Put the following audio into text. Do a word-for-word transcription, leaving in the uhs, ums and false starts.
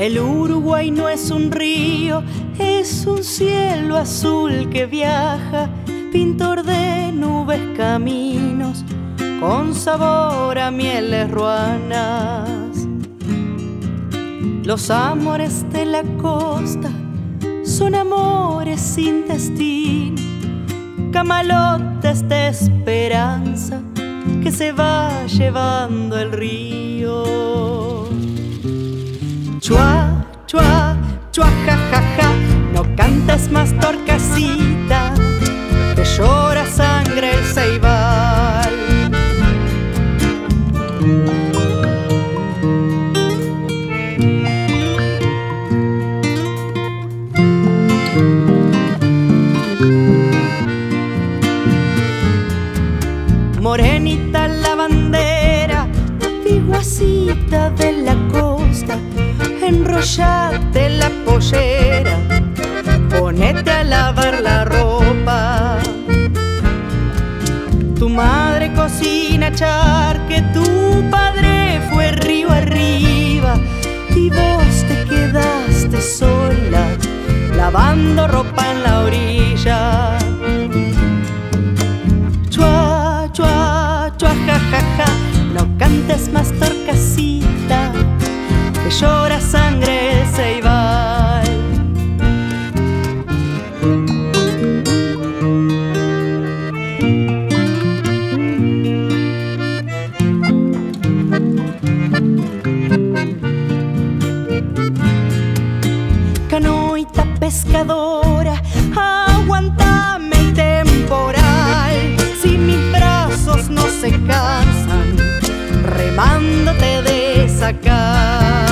El Uruguay no es un río, es un cielo azul que viaja, pintor de nubes, caminos, con sabor a mieles ruanas. Los amores de la costa son amores sin destino, camalotes de esperanza que se va llevando el río. Chua, chua, chua, ja, ja, ja, no cantes más, Torcasita, que llora sangre el ceibal. Morenita la bandera, antiguacita de la costa, enrollate la pollera, ponete a lavar la ropa. Tu madre cocina charque, tu padre fue río arriba y vos te quedaste sola lavando ropa en la orilla. Chua, chua, chua, ja, ja, ja, no cantes más, Torcasita, que llora sangre ceibal. Canoita pescadora, aguantame el temporal, si mis brazos no se cansan remándote de sacar.